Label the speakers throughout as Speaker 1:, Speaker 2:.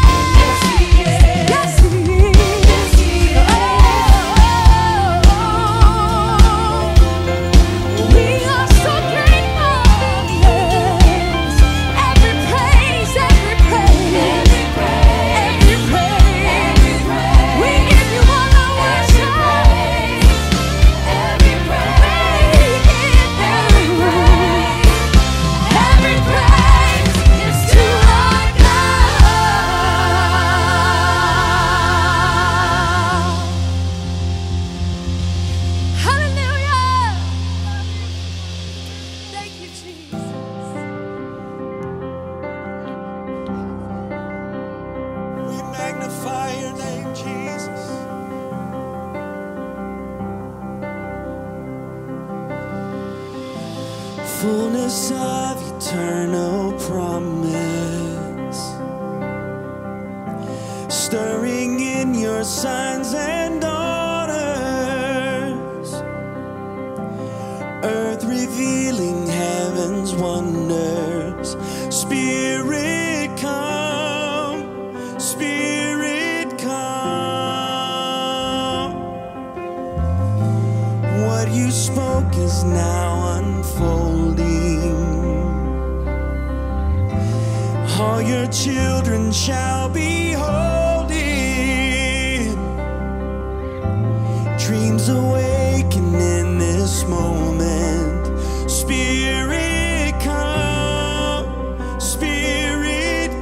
Speaker 1: Fullness of eternal promise, stirring in your sons and daughters, earth revealing heaven's wonders. Spirit come, Spirit come. What you spoke is now unfolding. All your children shall be holding. Dreams awaken in this moment. Spirit come, Spirit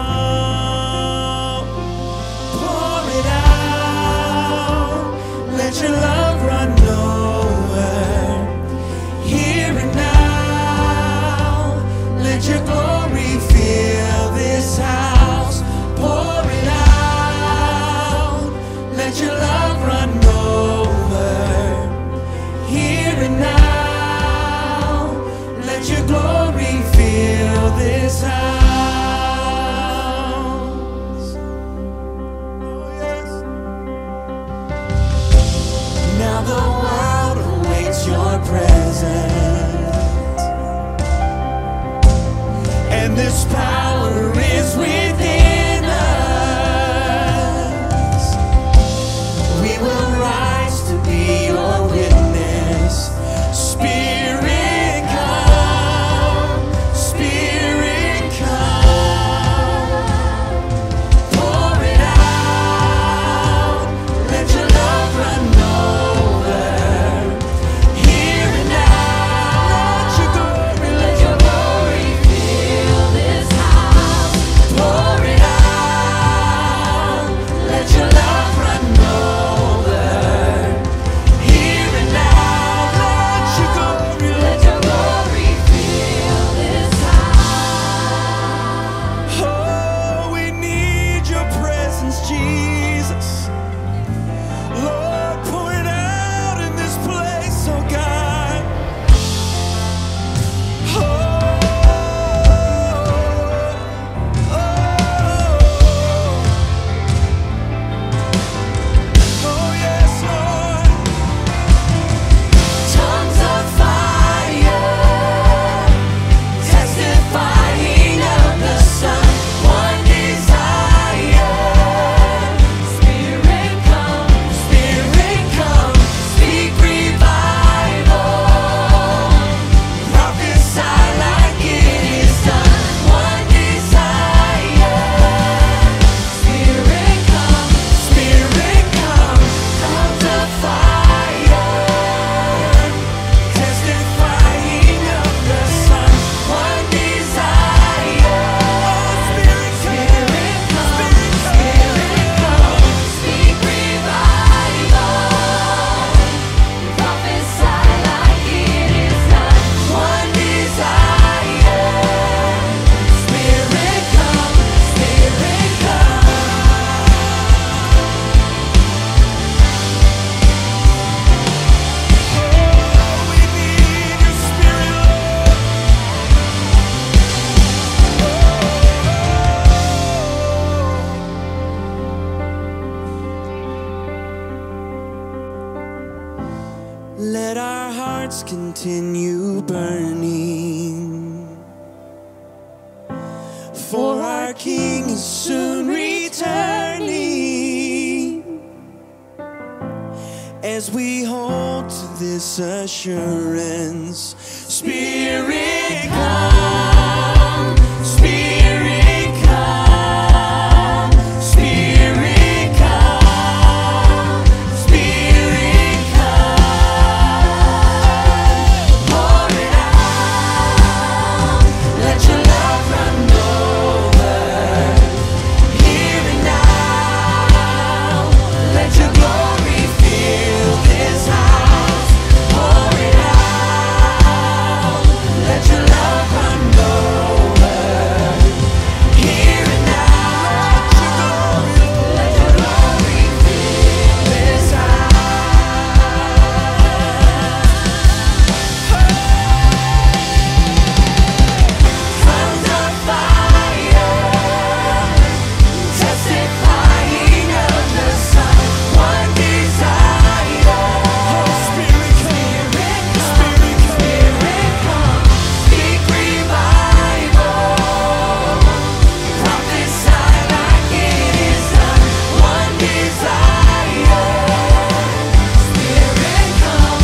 Speaker 1: come. Pour it out, let your love run over. continue burning. For our King is soon returning. As we hold to this assurance, Spirit come, Spirit come, Spirit come, Spirit come. Pour it out, let your love run over. Here and now, let your glory fill this house. Pour it out, let your love run over. Here and now, let your glory fill this Tongues of fire, testifying of the Son, one desire. Spirit come, speak revival, prophesy like it is done, one desire. Spirit come,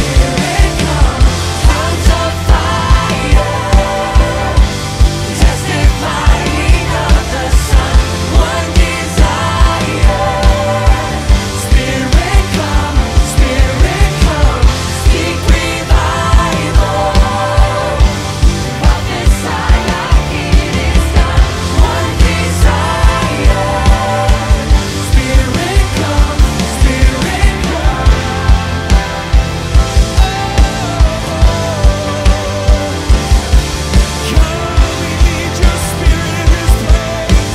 Speaker 1: tongues of fire, testifying of the Son, one desire. Spirit come, speak revival, prophesy like it is done, one desire. Spirit come, we need your Spirit in this place.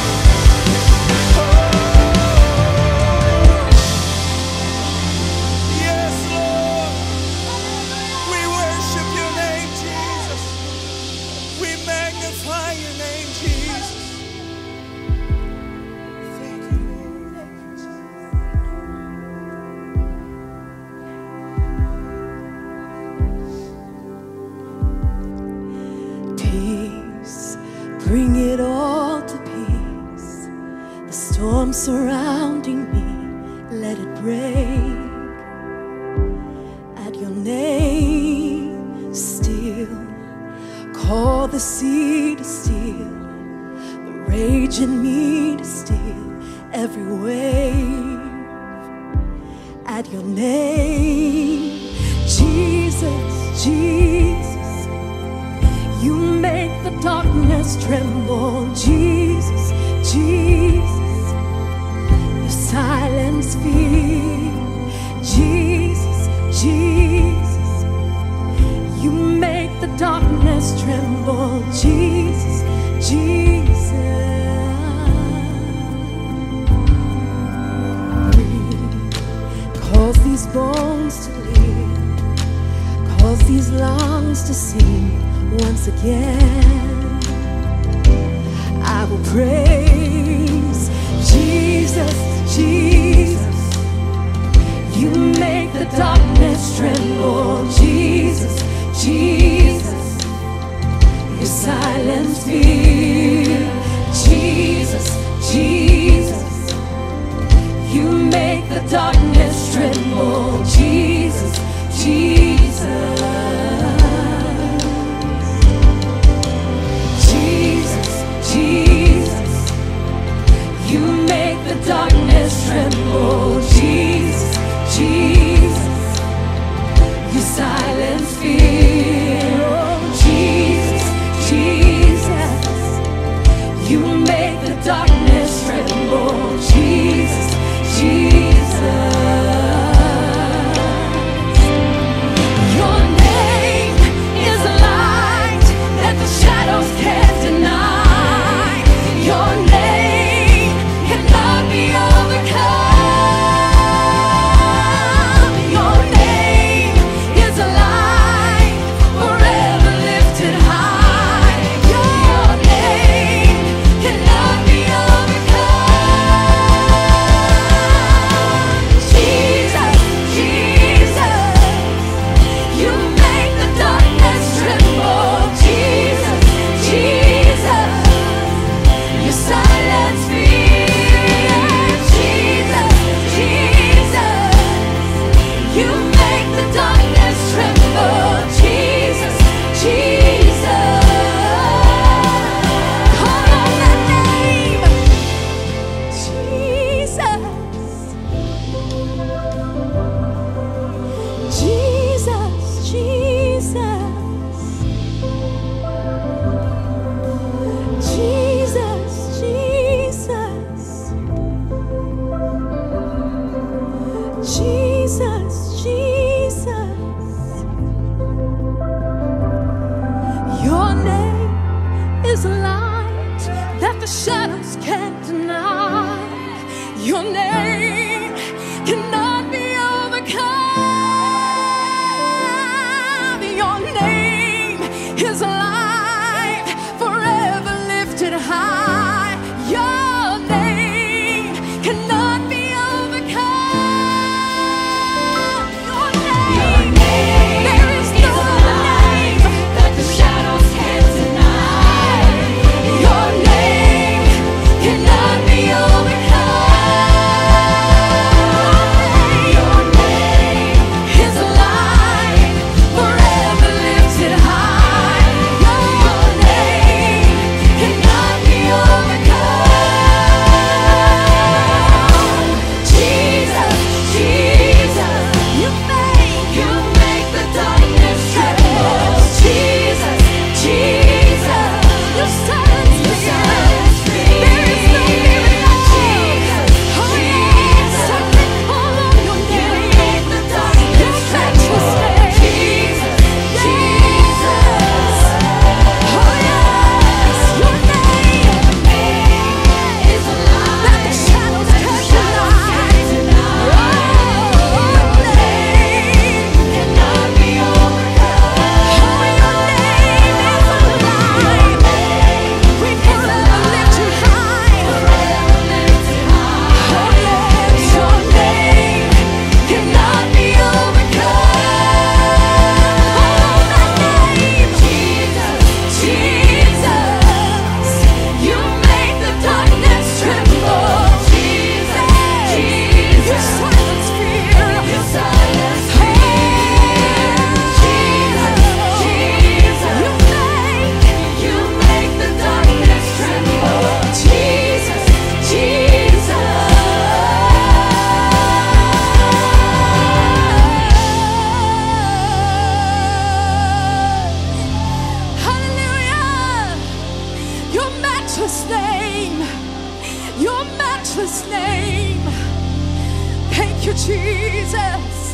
Speaker 1: Yes, Lord. We worship your name, Jesus. We magnify your name, Jesus. Thank you,
Speaker 2: Peace, bring it all to peace. The storm surrounding me, let it break. At your name, still, call the sea to still, the rage in me to still every wave. At your name, Jesus, Jesus, you make the darkness tremble. Jesus, Jesus, you silence fear. Jesus, Jesus, you make the darkness tremble. Jesus, Jesus. Breathe, cause these bones to live, cause these lungs to sing once again. I will praise Jesus, Jesus. You make the darkness tremble. Jesus, Jesus. You silence fear. Jesus, Jesus. You make the darkness tremble. Jesus, Jesus. Jesus, you make the darkness tremble. Jesus, Jesus, you silence matchless name. Thank you, Jesus.